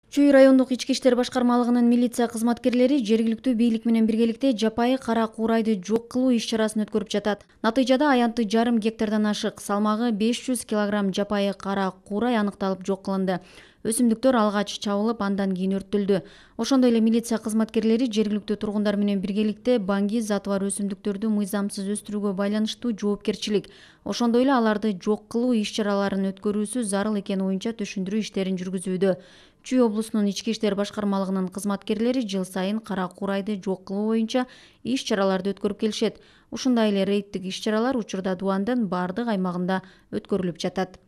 Чүй райондук ички иштер башкармалыгынын милиция кызматкерлери жергиликтүү бийлик менен биргеликте жапайы кара куурайды жок кылуу иш-чарасын өткөрүп жатат. Натыйжада аянты 1,5 гектардан ашык, салмагы 500 килограмм жапайы кара куурай аныкталып жок кылынды. Өсүмдүктөр алгач чабылып, андан кийин өрттөлдү. Ошондой эле милиция кызматкерлери жергиликтүү тургундар менен биргеликте баңги заты бар өсүмдүктөрдү мыйзамсыз өстүрүүгө байланыштуу жоопкерчилик, ошондой эле аларды жок кылуу иш-чараларын өткөрүүсү зарыл экени боюнча түшүндүрүү иштерин жүргүзүүдө. Чүй облусунун ички иштер башкармалыгынын кызматкерлери жыл сайын кара куурайды жок кылуу боюнча иш-чараларды өткөрүп келишет. Ушундай эле рейдтик иш-чаралар учурда Дубандын бардык аймагында өткөрүлүп жатат.